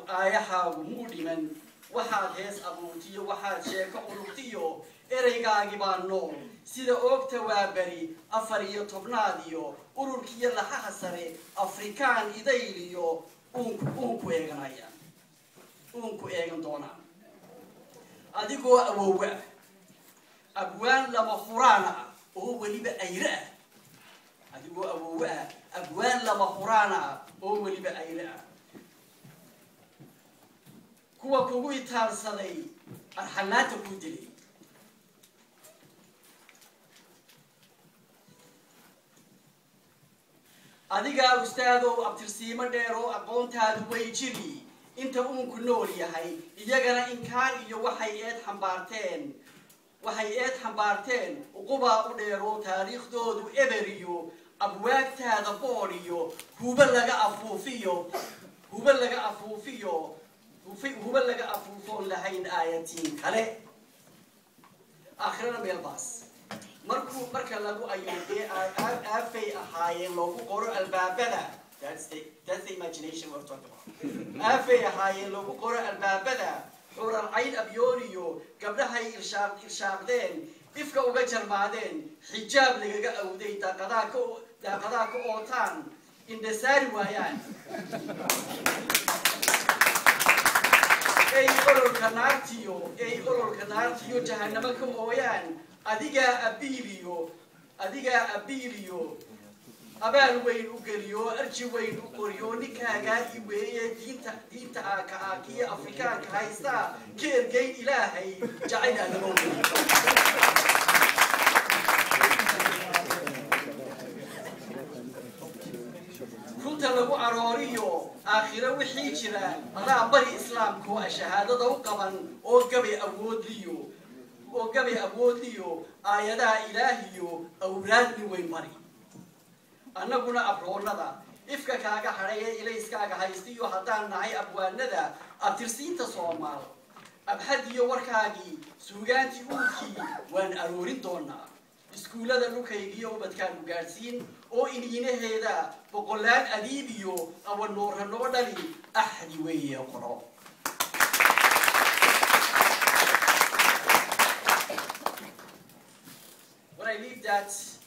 آيها ومودي من waxaad hees abuurtiyo waxaad sheeko ururtiyo ereygaagi baan nool sida oogta waa bari 14 iyo ururkiya laxaha sare afrikaan idayliyo uunku eegan doona adigoo awoowa abwaan lama huraana oo waliba ayra adigoo awoowa abwaan lama huraana oo waliba ayra kuwa kugu itaarsaday arxanaanta ku dilay adiga ustaado abtirsiimo dheer oo aqoontaadu way jiri inta uu ku nool yahay iyagana inkaan iyo waxay eed xambaarteen uquba u dheero taariikhdoodu eberiyo abwaagtaada booriyo huba laga afuufo lahayn aayatiin kale aakhirana meel baas marka lagu ayuudee aafay ahaayeen loogu qoro albaabada that's the imagination we're talking about aafay ahaayeen loogu qoro albaabada xurar cayn abyooniyo gabdhahay irshaaqdeen ifka uga jarmaadeen xijaab lagaga awday daaqadaha ka ootaan indhasaari waayaan ay ololka naartiyo jahannamo ka ooyaan adigaa abiiliyo abaal weyn u geliyo arji weyn u qoriyo ninkaagaa i weeye diinta aakiya afrikaanka haystaa ka ergeyn ilaahay jacayl aadamo runta lagu arooriyo aakhiro wixii jira adaa bari islaamku shahaadada u qaban oo gabay awoodliyo aayadaha ilaahiyo awraadni weyn mari annaguna abroonada ifka kaaga hadhaya ilayskaaga haystiyo haddaan nahay abwaanada abtirsiinta Soomaal abxadiyo warkaagii suugaantii uukii waan aroorin doonaa iskuulada dhulkaygiyo ubadkaan u gaadhsiin oo iniinaheeda boqolaal adiibiyo awa noorhanoo dhali axdi weeye qoro when I leave that